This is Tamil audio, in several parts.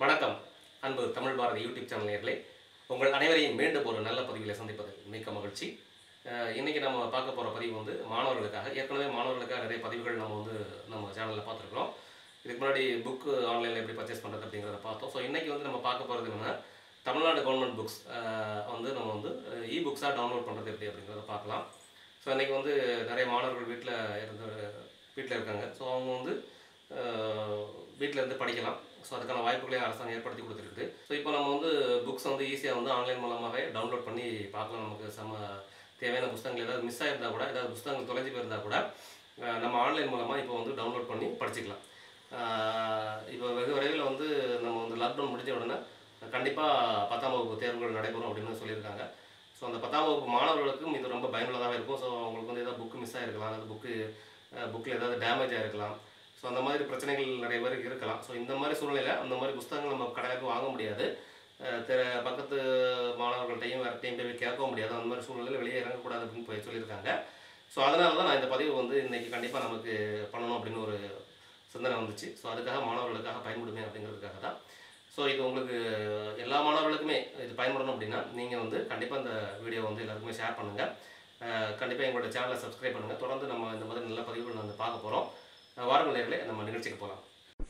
வணக்கம் அன்பு தமிழ் பாரதி யூடியூப் சேனல் நேயர்களே, உங்கள் அனைவரையும் மீண்டும் ஒரு நல்ல பதிவில் சந்திப்பது மிக்க மகிழ்ச்சி. இன்றைக்கி நம்ம பார்க்க போகிற பதிவு வந்து மாணவர்களுக்காக. ஏற்கனவே மாணவர்களுக்காக நிறைய பதிவுகள் நம்ம சேனலில் பார்த்துருக்குறோம். இதுக்கு முன்னாடி புக்கு ஆன்லைனில் எப்படி பர்ச்சேஸ் பண்ணுறது அப்படிங்கிறத பார்த்தோம். ஸோ இன்றைக்கி வந்து நம்ம பார்க்க போகிறது என்னென்னா, தமிழ்நாடு கவர்மெண்ட் புக்ஸ் வந்து நம்ம வந்து இ புக்ஸாக டவுன்லோட் பண்ணுறது எப்படி அப்படிங்கிறத பார்க்கலாம். ஸோ இன்றைக்கி வந்து நிறைய மாணவர்கள் வீட்டில் இருக்காங்க. ஸோ அவங்க வந்து வீட்டில் இருந்து படிக்கலாம். ஸோ அதுக்கான வாய்ப்புகளையும் அரசாங்கம் ஏற்படுத்தி கொடுத்துருக்குது. ஸோ இப்போ நம்ம வந்து புக்ஸ் வந்து ஈஸியாக வந்து ஆன்லைன் மூலமாகவே டவுன்லோட் பண்ணி பார்க்கலாம். நமக்கு தேவையான புத்தகங்கள் ஏதாவது மிஸ் ஆகிருந்தால் கூட, ஏதாவது புத்தகங்கள் தொலைஞ்சி போயிருந்தால் கூட நம்ம ஆன்லைன் மூலமாக இப்போ வந்து டவுன்லோட் பண்ணி படிச்சுக்கலாம். இப்போ வெகு விரைவில் வந்து நம்ம வந்து லாக்டவுன் முடிஞ்ச உடனே கண்டிப்பாக 10ஆம் வகுப்பு தேர்வுகள் நடைபெறும் அப்படின்னு சொல்லியிருக்காங்க. ஸோ அந்த 10ஆம் வகுப்பு மாணவர்களுக்கும் இது ரொம்ப பயனுள்ளதாக இருக்கும். ஸோ அவங்களுக்கு வந்து ஏதாவது புக்கு மிஸ் ஆகிருக்கலாம், அல்லது புக்கில் ஏதாவது டேமேஜ் ஆகிருக்கலாம். ஸோ அந்த மாதிரி பிரச்சனைகள் நிறைய பேருக்கு இருக்கலாம். ஸோ இந்த மாதிரி சூழ்நிலையில் அந்த மாதிரி புத்தகங்கள் நம்ம கடையில் வாங்க முடியாது. பக்கத்து மாணவர்கள்ட்டையும் வேறுட்டையும் போய் கேட்கவும் முடியாது. அந்த மாதிரி சூழ்நிலையில் வெளியே இறங்கக்கூடாது அப்படின்னு போய் சொல்லியிருக்காங்க. ஸோ அதனால தான் நான் இந்த பதிவு வந்து இன்றைக்கி கண்டிப்பாக நமக்கு பண்ணணும் அப்படின்னு ஒரு சிந்தனை வந்துச்சு. ஸோ அதுக்காக மாணவர்களுக்காக பயன்படுமே அப்படிங்கிறதுக்காக தான். ஸோ இது உங்களுக்கு எல்லா மாணவர்களுக்குமே இது பயன்படணும் அப்படின்னா நீங்கள் வந்து கண்டிப்பாக இந்த வீடியோ வந்து எல்லாருக்குமே ஷேர் பண்ணுங்கள். கண்டிப்பாக எங்களோட சேனலை சப்ஸ்கிரைப் பண்ணுங்கள். தொடர்ந்து நம்ம இந்த மாதிரி நல்ல பதிவுகள் வந்து பார்க்க போகிறோம். வாருங்கள் நேயர்களே, நம்ம நிகழ்ச்சிக்கு போகலாம்.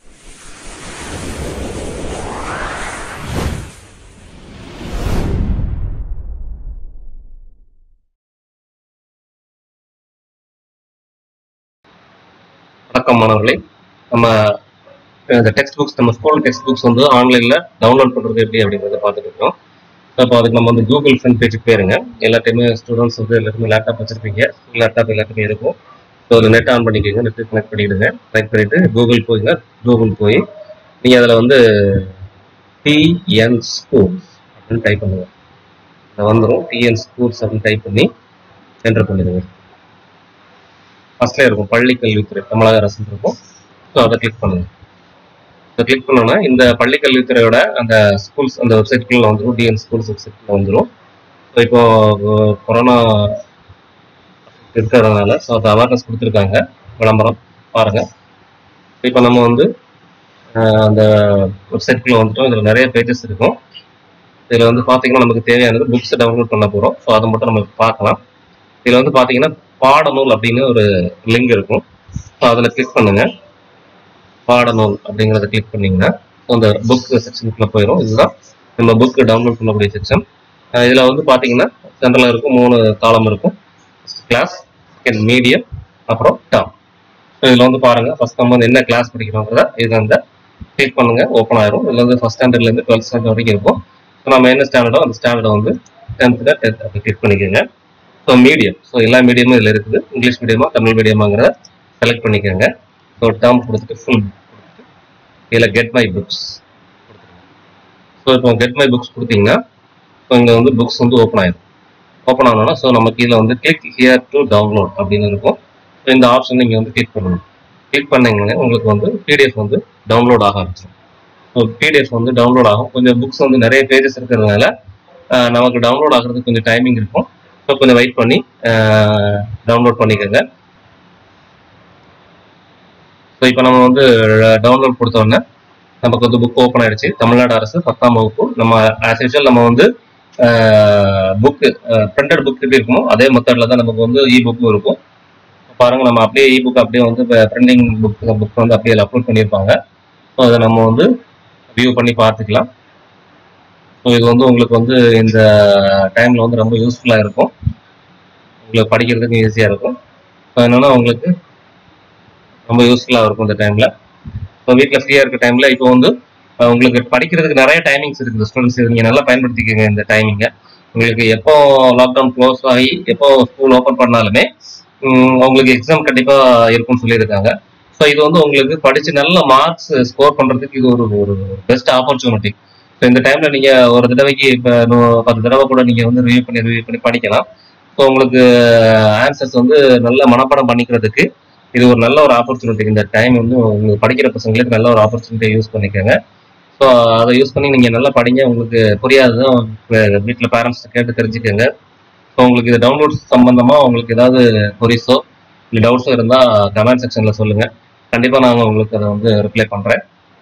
வணக்கம் மாணவர்களே, நம்ம இந்த டெக்ஸ்ட் புக்ஸ், நம்ம ஸ்கூல் டெக்ஸ்ட் புக்ஸ் வந்து ஆன்லைனில் டவுன்லோட் பண்ணுறது எப்படி அப்படிங்கிறத பார்த்துட்டு இருக்கோம். அப்போ அதுக்கு நம்ம வந்து கூகுள் ஃப்ரண்ட் பேஜுக்கு போயிருங்க. எல்லாத்தையுமே ஸ்டூடெண்ட்ஸ் வந்து எல்லாருமே லேப்டாப் வச்சுருப்பீங்க. லேப்டாப் எல்லாத்துக்குமே இருக்கும். ஸோ அதில் நெட் ஆன் பண்ணிக்கோங்க. நெட்டு கனெக்ட் பண்ணிவிடுங்க. கனெக்ட் பண்ணிவிட்டு கூகுள் போய் நீங்கள் அதில் வந்து டிஎன் ஸ்கூல்ஸ் அப்படின்னு டைப் பண்ணுங்க. அதை வந்துடும். டிஎன் ஸ்கூல்ஸ் அப்படின்னு டைப் பண்ணி என்டர் பண்ணிடுங்க. ஃபர்ஸ்ட்லேயே இருக்கும் பள்ளி கல்வித்துறை, தமிழக அரசு இருக்கும். ஸோ அதை கிளிக் பண்ணுங்க. அதை கிளிக் பண்ணோன்னா இந்த பள்ளி கல்வித்துறையோட அந்த ஸ்கூல்ஸ் அந்த வெப்சைட்குள்ளே வந்துடும். டிஎன் ஸ்கூல்ஸ் வெப்சைட்குள்ளே வந்துடும். ஸோ இப்போ கொரோனா இருக்கிறதுனால ஸோ அதை அவேர்னஸ் கொடுத்துருக்காங்க. விளம்பரம் பாருங்கள். இப்போ நம்ம வந்து அந்த வெப்சைட்குள்ளே வந்துட்டோம். இதில் நிறைய பேஜஸ் இருக்கும். இதில் வந்து பார்த்தீங்கன்னா நமக்கு தேவையானது புக்ஸ் டவுன்லோட் பண்ண போகிறோம். ஸோ அதை மட்டும் நம்ம பார்க்கலாம். இதில் வந்து பார்த்தீங்கன்னா பாடநூல் அப்படின்னு ஒரு லிங்க் இருக்கும். ஸோ அதில் கிளிக் பண்ணுங்கள். பாடநூல் அப்படிங்கிறத கிளிக் பண்ணிங்கன்னா அந்த புக் செக்ஷனுக்குள்ளே போயிடும். இதுதான் நம்ம புக்கு டவுன்லோட் பண்ணக்கூடிய செக்ஷன். இதில் வந்து பார்த்தீங்கன்னா சென்ட்ரலில் இருக்கும் 3 காலம் இருக்கும். கிளாஸ், செகண்ட் மீடியம், அப்புறம் டேர்ம். ஸோ இதில் வந்து பாருங்கள், ஃபர்ஸ்ட் நம்ம வந்து என்ன கிளாஸ் படிக்கிறோங்கிறத இதில் வந்து கிளிக் பண்ணுங்கள். ஓப்பன் ஆயிரும். இதில் வந்து ஃபர்ஸ்ட் ஸ்டாண்டர்ட்லேருந்து 12th ஸ்டாண்டர்ட் வரைக்கும் இருக்கும். ஸோ நம்ம என்ன ஸ்டாண்டர்டோ அந்த ஸ்டாண்டர்டை வந்து 10th அப்படி கிளிக் பண்ணிக்கோங்க. ஸோ மீடியம், ஸோ எல்லா மீடியமும் இதில் இருக்குது. இங்கிலீஷ் மீடியமா தமிழ் மீடியமாங்கிறத செலக்ட் பண்ணிக்கோங்க. ஸோ டேர்ம் கொடுத்துட்டு ஃபுல் கொடுத்துட்டு இதில் கெட் மை புக்ஸ் கொடுத்துருங்க. ஸோ இப்போ கெட் மை புக்ஸ் கொடுத்தீங்கன்னா ஸோ இங்கே வந்து புக்ஸ் வந்து ஓப்பன் ஆயிடும். ஓப்பன் ஆனோன்னா ஸோ நமக்கு இதில் வந்து கிளிக் ஹியர் டு டவுன்லோட் அப்படின்னு இருக்கும். ஸோ இந்த ஆப்ஷன் நீங்கள் வந்து கிளிக் பண்ணணும். கிளிக் பண்ணிங்கன்னா உங்களுக்கு வந்து பிடிஎஃப் வந்து டவுன்லோட் ஆக ஆரம்பிச்சிடும். ஸோ பிடிஎஃப் வந்து டவுன்லோட் ஆகும். கொஞ்சம் புக்ஸ் வந்து நிறைய பேஜஸ் இருக்கிறதுனால நமக்கு டவுன்லோட் ஆகிறதுக்கு கொஞ்சம் டைமிங் இருக்கும். ஸோ கொஞ்சம் வெயிட் பண்ணி டவுன்லோட் பண்ணிக்கோங்க. ஸோ இப்போ நம்ம வந்து டவுன்லோட் கொடுத்தோன்னே நமக்கு வந்து புக் ஓப்பன் ஆயிடுச்சு. தமிழ்நாடு அரசு 10ஆம் வகுப்பு. நம்ம ஆஸ் யூஷுவல் நம்ம வந்து புக்கு பிரிண்டட் புக் எப்படி இருக்குமோ அதே மெத்தடில் தான் நமக்கு வந்து இ புக்கும் இருக்கும். பாருங்கள், நம்ம அப்படியே இ புக் அப்படியே வந்து பிரிண்டிங் புக் வந்து அப்படியே அப்லோட் பண்ணியிருப்பாங்க. ஸோ அதை நம்ம வந்து வியூ பண்ணி பார்த்துக்கலாம். ஸோ இது வந்து உங்களுக்கு வந்து இந்த டைமில் வந்து ரொம்ப யூஸ்ஃபுல்லாக இருக்கும். உங்களுக்கு படிக்கிறதுக்கு ஈஸியாக இருக்கும். ஸோ என்னென்னா உங்களுக்கு ரொம்ப யூஸ்ஃபுல்லாக இருக்கும் இந்த டைமில். இப்போ வீட்டில் ஃப்ரீயாக இருக்க டைமில் இப்போ வந்து உங்களுக்கு படிக்கிறதுக்கு நிறைய டைமிங்ஸ் இருக்குது. ஸ்டூடெண்ட்ஸ் நீங்கள் நல்லா பயன்படுத்திக்கோங்க இந்த டைமிங்கை. உங்களுக்கு எப்போ லாக்டவுன் க்ளோஸ் ஆகி எப்போ ஸ்கூல் ஓப்பன் பண்ணாலுமே உங்களுக்கு எக்ஸாம் கண்டிப்பாக இருக்கும்னு சொல்லியிருக்காங்க. ஸோ இது வந்து உங்களுக்கு படித்து நல்ல மார்க்ஸ் ஸ்கோர் பண்ணுறதுக்கு இது ஒரு பெஸ்ட் ஆப்பர்ச்சுனிட்டி. ஸோ இந்த டைமில் நீங்கள் ஒரு தடவைக்கு இப்போ 10 தடவை கூட நீங்கள் வந்து ரிவ்யூ பண்ணி படிக்கலாம். ஸோ உங்களுக்கு ஆன்சர்ஸ் வந்து நல்ல மனப்பாடம் பண்ணிக்கிறதுக்கு இது ஒரு நல்ல ஒரு ஆப்பர்ச்சுனிட்டி. இந்த டைம் வந்து உங்களுக்கு படிக்கிற பசங்களுக்கு நல்ல ஒரு ஆப்பர்ச்சுனிட்டியை யூஸ் பண்ணிக்கோங்க. ஸோ அதை யூஸ் பண்ணி நீங்கள் நல்லா படிங்க. உங்களுக்கு புரியாததும் வீட்டில் பேரண்ட்ஸ் கேட்டு தெரிஞ்சுக்கோங்க. ஸோ உங்களுக்கு இது டவுன்லோட் சம்பந்தமாக உங்களுக்கு ஏதாவது கொரிஸோ இல்லை டவுட்ஸோ இருந்தால் கமெண்ட் செக்ஷனில் சொல்லுங்கள். கண்டிப்பாக நாங்கள் உங்களுக்கு அதை வந்து ரிப்ளை பண்ணுறேன்.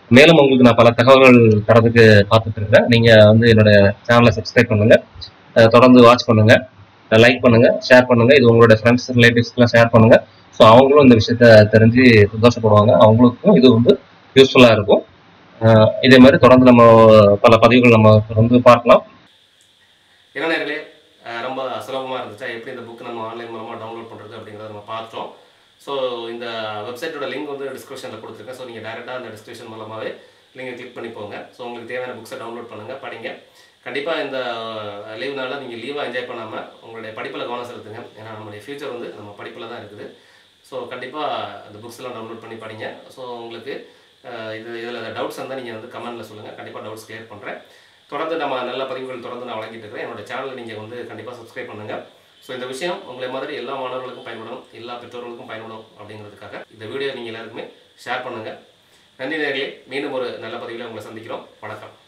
மேலும் உங்களுக்கு நான் பல தகவல்கள் தரதுக்கு பார்த்துட்டு இருக்கிறேன். நீங்கள் வந்து என்னோட சேனலை சப்ஸ்கிரைப் பண்ணுங்கள், தொடர்ந்து வாட்ச் பண்ணுங்கள், லைக் பண்ணுங்கள், ஷேர் பண்ணுங்கள். இது உங்களோட ஃப்ரெண்ட்ஸ் ரிலேட்டிவ்ஸ்க்குலாம் ஷேர் பண்ணுங்கள். ஸோ அவங்களும் இந்த விஷயத்த தெரிஞ்சு சந்தோஷப்படுவாங்க. அவங்களுக்கும் இது வந்து யூஸ்ஃபுல்லாக இருக்கும். இதே மாதிரி தொடர்ந்து நம்ம பல பதிவுகள் நம்ம தொடர்ந்து பார்க்கலாம். என்ன நேர்களே, ரொம்ப சுலபமாக இருந்துச்சா? எப்படி இந்த புக் நம்ம ஆன்லைன் மூலமாக டவுன்லோட் பண்ணுறது அப்படிங்கிறத நம்ம பார்த்தோம். ஸோ இந்த வெப்சைட்டோட லிங்க் வந்து டிஸ்கிரிப்ஷனில் கொடுத்துருக்கேன். ஸோ நீங்கள் டேரெக்டாக அந்த டிஸ்கிரிப்ஷன் மூலமாகவே லிங்கை கிளிக் பண்ணி போங்க. ஸோ உங்களுக்கு தேவையான புக்ஸை டவுன்லோட் பண்ணுங்கள், படிங்க. கண்டிப்பாக இந்த லீவ்னால நீங்கள் லீவாக என்ஜாய் பண்ணாமல் உங்களுடைய படிப்பில் கவனம் செலுத்துங்க. ஏன்னா நம்மளுடைய ஃபியூச்சர் வந்து நம்ம படிப்பில் தான் இருக்குது. ஸோ கண்டிப்பாக அந்த புக்ஸ் எல்லாம் டவுன்லோட் பண்ணி படிங்க. ஸோ உங்களுக்கு இதில் டவுட்ஸ் இருந்தால் நீங்கள் வந்து கமெண்ட்டில் சொல்லுங்கள். கண்டிப்பாக டவுட்ஸ் கிளியர் பண்ணுறேன். தொடர்ந்து நம்ம நல்ல பதிவுகள் தொடர்ந்து நான் வழங்கிட்டு இருக்கிறேன். என்னோட சேனலை நீங்கள் வந்து கண்டிப்பாக சப்ஸ்கிரைப் பண்ணுங்கள். ஸோ இந்த விஷயம் உங்களை மாதிரி எல்லா மாணவர்களுக்கும் பயன்படும், எல்லா பெற்றோர்களுக்கும் பயன்படும் அப்படிங்கிறதுக்காக இந்த வீடியோ நீங்கள் எல்லாருக்குமே ஷேர் பண்ணுங்கள். நன்றி நேயர்களே, மீண்டும் ஒரு நல்ல பதிவில் உங்களை சந்திக்கிறோம். வணக்கம்.